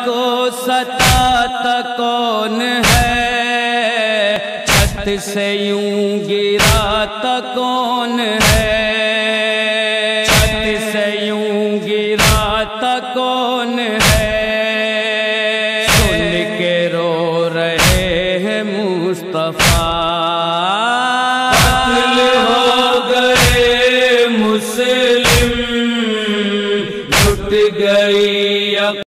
को सताता कौन है, छत से यूं गिराता कौन है, छत से यूं गिराता कौन है। सुन के रो रहे हैं मुस्तफा, कत्ल हो गए मुस्लिम, लुट गई